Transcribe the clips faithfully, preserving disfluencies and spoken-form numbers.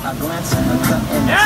I glance at the cut and yeah!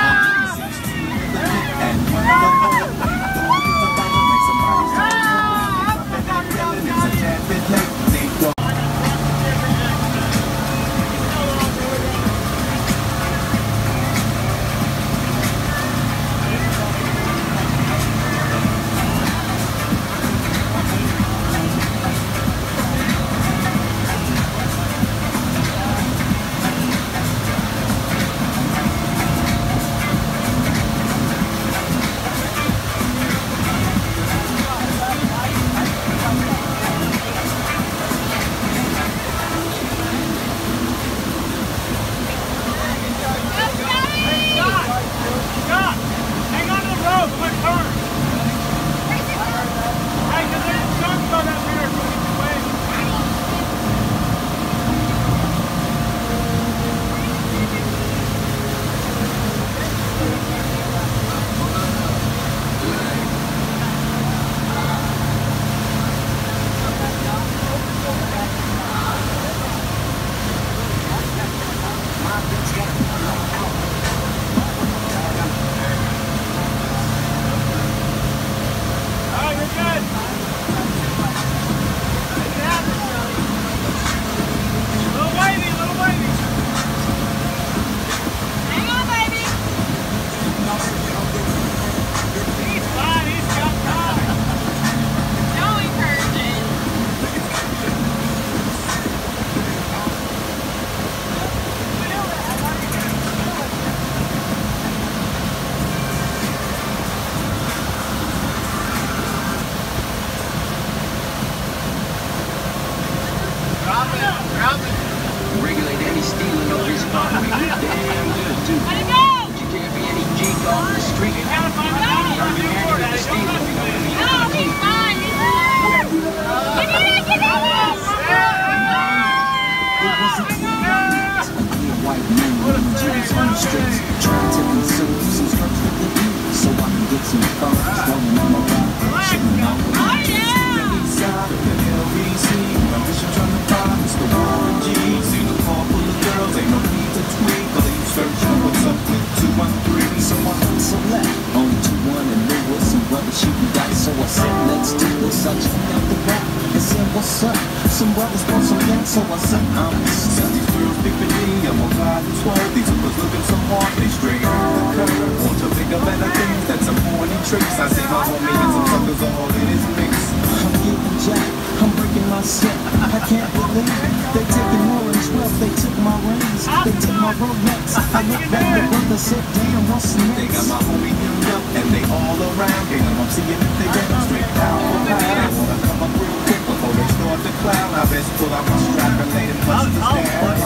Regulate any stealing of his property. Damn good, too. Let it go! But you can't be any geek off the street. You gotta find out how to do for that. No, he's fine. He's fine. Get in it! Get in it! White men running jeans on the streets, trying to consume some drugs with the heat, so I can get some fun. Rolling on my ride, shooting out the Oh, yeah! east side of the L B C. My mission trying to find is the Warren G. See the car full of girls, ain't no need to tweak. But you search for what's up with two one three. So I hustle left, only two one and there was some brothers shooting dice. So I said, let's do this. I checked out the rap and said, what's up? Some brothers want some gas, so I said, I'm stuck. These girls picking me, I'm on five and twelve. These hookers looking so hard, they straight off the curve. Want to pick up better things, that's some horny tricks. I say my homie and some suckers all in his mix. I'm getting jacked, I'm breaking my set. I can't believe it. They taking more than twelve, they took my rings, they took my Rolex. I look back, the brother said, damn, what's next? They got my homie hemmed up, and they all around. Gang them, I'm seeing if they get them straight out for pound. They wanna come up real quick before they start to clown. I best pull out my strap and lay them hustlers down.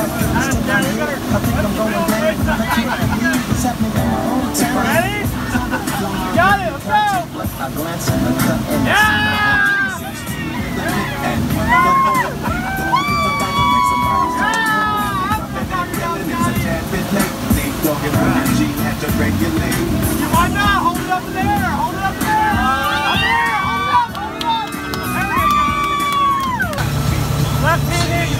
I think I'm going down. I can't believe what's happening in my own town. Ready? You got it, let's go! I glance at the cut and Yeah! and you know You might not, hold it up in the air, hold it up in the air! Up there, hold it up, hold it up! There we go! Left hand in.